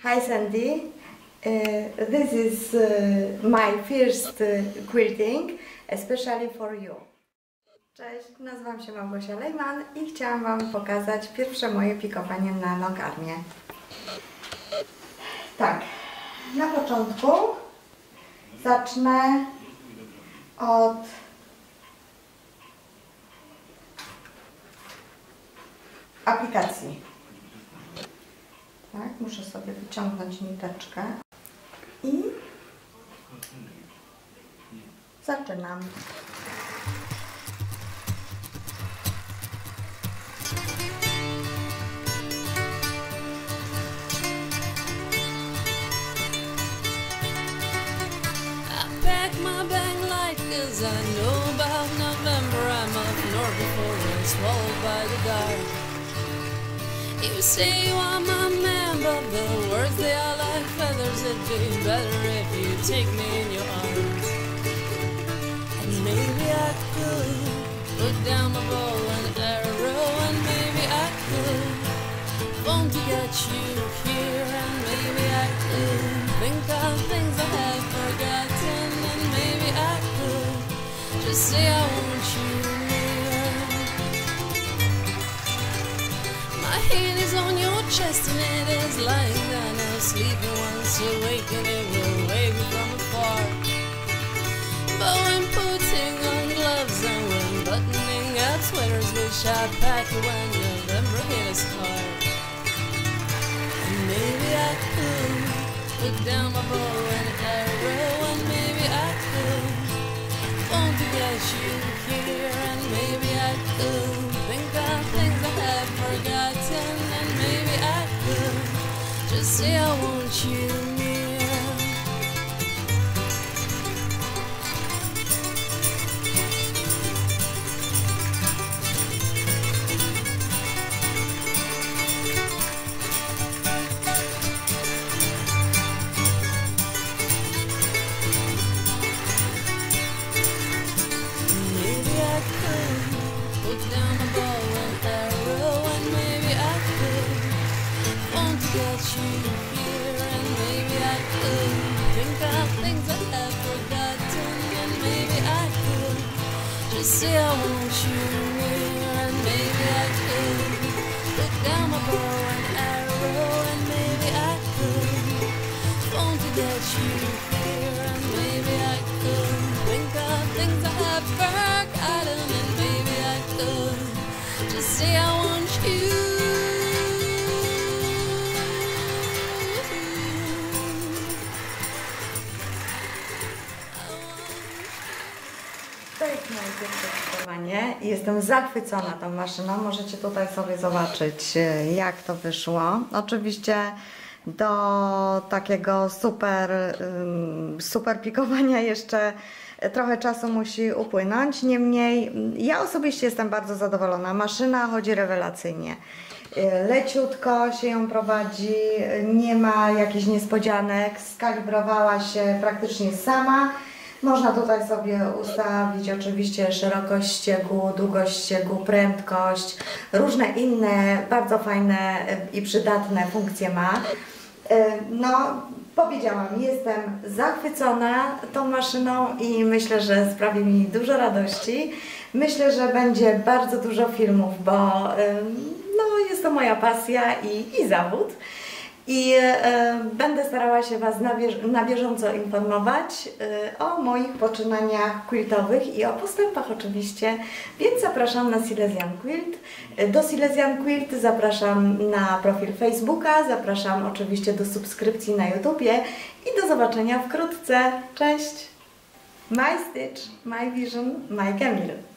Hi Sandy, this is my first quilting, especially for you. Cześć, nazywam się Małgosia Lejman i chciałam Wam pokazać pierwsze moje pikowanie na longarmie. Tak, na początku zacznę od aplikacji. Tak, muszę sobie wyciągnąć niteczkę i zaczynam. Cause I know about November, I'm up north before it's swallowed by the dark. You say you are my man, but the words they are like feathers. It'd be better if you take me in your arms. And maybe I could put down my bow and arrow, and maybe I could phone to get you here, and maybe I could think of things I have forgotten, and maybe I could just say I want you near. My head is on your chest and it is lying down now, sleeping. Once you awaken it will wave you from afar. But when putting on gloves and when buttoning up sweaters, wish I'd pack you when November hit us hard. And maybe I could put down my bow and arrow, and maybe I could want to get you here, and maybe I could think of things I have forgotten, and maybe I could just say I want you near. Say I want you near, and maybe I could put down my bow and arrow, and maybe I could phone to get you here, and maybe I could think of things I have forgotten, and maybe I could just say I want you. To jest moje pierwsze pikowanie i jestem zachwycona tą maszyną. Możecie tutaj sobie zobaczyć, jak to wyszło. Oczywiście do takiego super pikowania jeszcze trochę czasu musi upłynąć. Niemniej ja osobiście jestem bardzo zadowolona. Maszyna chodzi rewelacyjnie. Leciutko się ją prowadzi, nie ma jakichś niespodzianek, skalibrowała się praktycznie sama. Można tutaj sobie ustawić oczywiście szerokość ściegu, długość ściegu, prędkość, różne inne bardzo fajne i przydatne funkcje ma. No, powiedziałam, jestem zachwycona tą maszyną i myślę, że sprawi mi dużo radości. Myślę, że będzie bardzo dużo filmów, bo no, jest to moja pasja i zawód. I będę starała się Was na bieżąco informować o moich poczynaniach quiltowych i o postępach oczywiście, więc zapraszam na Silesian Quilt. Do Silesian Quilt zapraszam na profil Facebooka, zapraszam oczywiście do subskrypcji na YouTubie i do zobaczenia wkrótce. Cześć! My Stitch, My Vision, My Camille.